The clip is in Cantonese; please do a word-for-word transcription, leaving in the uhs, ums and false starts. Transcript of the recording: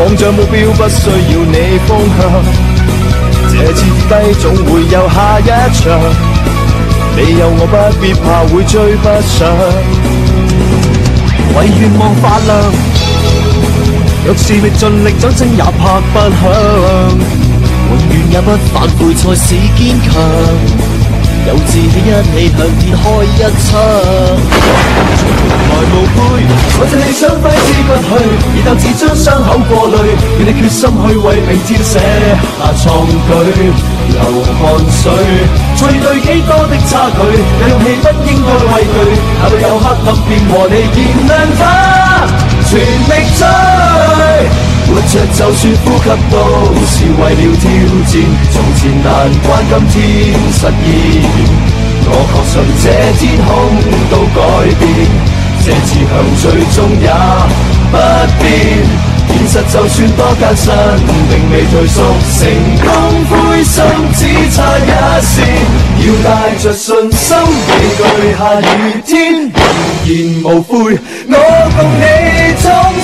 望着目標，不需要你方向。這次跌低總會有下一場，你有我不必怕會追不上。為願望發亮，若是未盡力掌聲也拍不響。永遠也不反悔才是堅強。有志氣一起向天開一槍，來無悔，我這理想揮之不去，而鬥志將傷口過濾，願你決心去為明天寫下創舉，流汗水，再對幾多的差距，有勇氣不應該畏懼，哪裏有黑暗便和你燃亮它，全力追。活着就算呼吸都是為了挑戰，從前難關今天實現，我確信這天空都改變，這志向最終也不變，現實就算多艱辛並未退縮，成功灰心只差一線，要帶着信心面對下雨天，仍然無悔，我共你衝